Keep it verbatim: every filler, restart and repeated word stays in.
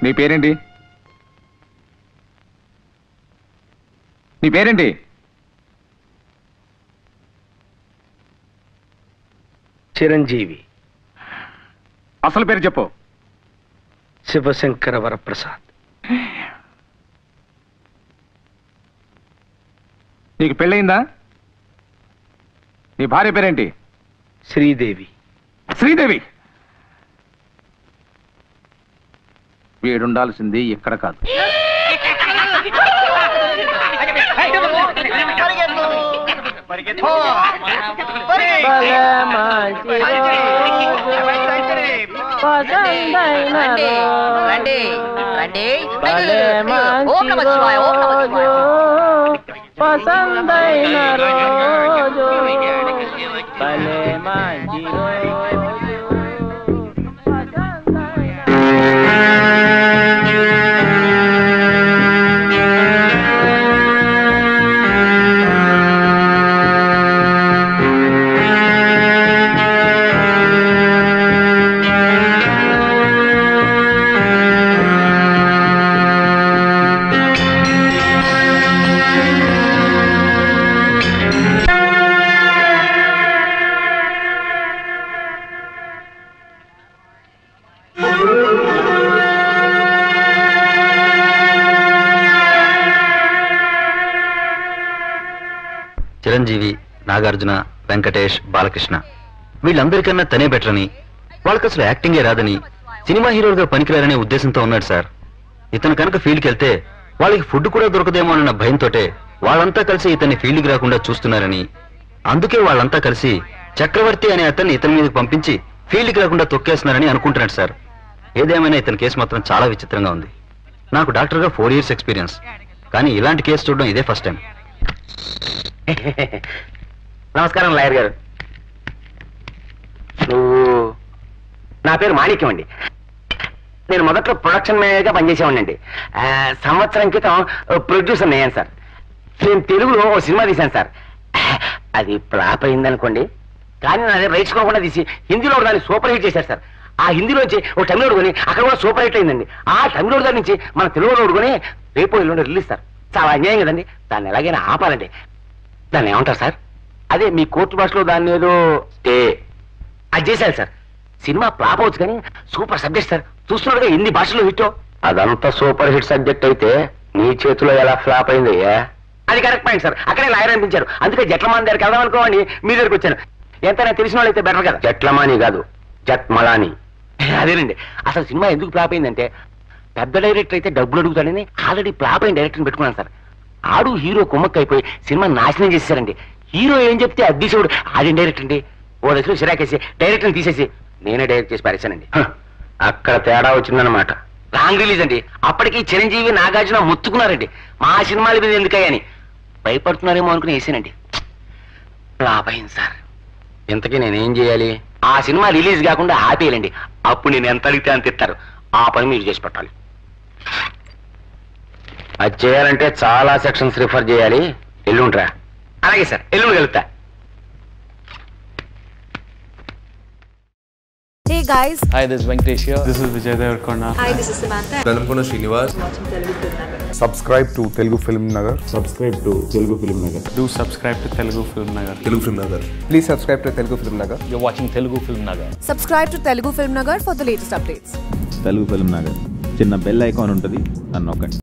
నీ పేరేంటి? నీ పేరేంటి? చిరంజీవి. అసలు పేరు చెప్పు. శివశంకర వరప్రసాద్. నీకు పెళ్ళయిందా? నీ భార్య పేరేంటి? శ్రీదేవి. శ్రీదేవి. వీడుండాల్సింది ఇక్కడ కాదు. పసందైన రోజు భలే మంచి చిరంజీవి, నాగార్జున, వెంకటేష్, బాలకృష్ణ వీళ్ళందరికన్నా తనే బెటర్ అని, వాళ్ళకి అసలు యాక్టింగే రాదని, సినిమా హీరోలుగా పనికిరారనే ఉద్దేశంతో ఉన్నాడు సార్. ఇతను కనుక ఫీల్డ్కి వెళ్తే వాళ్ళకి ఫుడ్ కూడా దొరకదేమో అన్న భయంతోటే వాళ్ళంతా కలిసి ఇతన్ని ఫీల్డ్కి రాకుండా చూస్తున్నారని, అందుకే వాళ్ళంతా కలిసి చక్రవర్తి అనే అతన్ని ఇతని మీదకి పంపించి ఫీల్డ్కి రాకుండా తొక్కేస్తున్నారని అనుకుంటున్నాడు సార్. ఏదేమైనా ఇతని కేసు మాత్రం చాలా విచిత్రంగా ఉంది. నాకు డాక్టర్గా ఫోర్ ఇయర్స్ ఎక్స్పీరియన్స్, కానీ ఇలాంటి కేసు చూడడం ఇదే ఫస్ట్ టైం. నమస్కారం లాయర్ గారు. నువ్వు? నా పేరు మాణిక్యం అండి. నేను మొదట్లో ప్రొడక్షన్ మేనేజర్గా పనిచేసేవాడినండి. సంవత్సరం క్రితం ప్రొడ్యూసర్ అయ్యాను సార్. నేను తెలుగులో ఓ సినిమా తీశాను సార్. అది ఫ్లాప్ అయిందనుకోండి, కానీ నా దగ్గర రైట్సుకోకుండా తీసి హిందీలో దాన్ని సూపర్ హిట్ చేశారు సార్. ఆ హిందీలోంచి ఓ తమిళోడు కొని అక్కడ కూడా సూపర్ హిట్ అయిందండి. ఆ తమిళోడు దగ్గర నుంచి మన తెలుగులో కొని రేపు ఎల్లుండి రిలీజ్ సార్. చాలా అన్యాయం కదండి. దాన్ని ఎలాగైనా ఆపాలండి. దాన్ని ఏమంటారు సార్? అదే మీ కోర్టు భాషలో దాన్ని ఏదో స్టే అది చేశారు సార్. సినిమా ఫ్లాప్ అవచ్చు కానీ సూపర్ సబ్జెక్ట్ సార్. చూస్తున్నాడుగా ఎన్ని భాషల్లో హిట్. అదంతా సూపర్ హిట్ సబ్జెక్ట్ అయితే నీ చేతిలో ఎలా ఫ్లాప్ అయింది? అది కరెక్ట్ పాయింట్ సార్. అక్కడే లాయర్ అనిపించారు. అందుకే జట్లమాని దగ్గరికి వెళ్దాం అనుకోండి మీ దగ్గరికి వచ్చాను. ఎంతైనా తెలిసిన వాళ్ళు అయితే బెటర్ కదా. జట్లమాని కాదు, జట్మలాని. అదేనండి. అసలు సినిమా ఎందుకు ఫ్లాప్ అయిందంటే, పెద్ద డైరెక్టర్ అయితే డబ్బులు అడుగుతాడని ఆల్రెడీ ఫ్లాప్ అయిన డైరెక్టర్ని పెట్టుకున్నాను సార్. ఆడు హీరో కుమ్మక్క అయిపోయి సినిమా నాశనం చేశారండి. హీరో ఏం చెప్తే అద్దీసుడు ఆడి డైరెక్టర్ అండి. ఓ దశలో సిరాకేసి డైరెక్టర్ని తీసేసి నేనే డైరెక్ట్ చేసి పారేశానండి. అక్కడ తేడా వచ్చిందనమాట. రాంగ్ రిలీజ్ అండి. అప్పటికి చిరంజీవి, నాగార్జున మొత్తుకున్నారండి మా సినిమాల మీద ఎందుకయ్యని. భయపడుతున్నారేమో అనుకుని వేసానండి. ఫ్లాప్ అయింది సార్. ఇంతకీ నేనేం చేయాలి? ఆ సినిమా రిలీజ్ కాకుండా ఆపేయాలండి. అప్పుడు నేను ఎంత అడిగితే అంత ఇస్తారు. ఆ పని మీరు చేసి పెట్టాలి. అది చేయాలంటే చాలా సెక్షన్స్ రిఫర్ చేయాలి. ఎల్లుండ్రా. అలాగే సార్, ఎల్లుండి వెళ్తా. Hey guys. Hi, this is Venkatesh here. This is Vijay Devarkonda. Hi, this is Samantha. Dalamkona Srinivas. Subscribe to Telugu Film Nagar. Subscribe to Telugu Film Nagar. Do subscribe to Telugu Film Nagar. Telugu Film Nagar. Please subscribe to Telugu Film Nagar. You're watching Telugu Film Nagar. Subscribe to Telugu Film Nagar for the latest updates. Telugu Film Nagar. చిన్న bell icon ఉంటుంది, అన్నొక్కండి.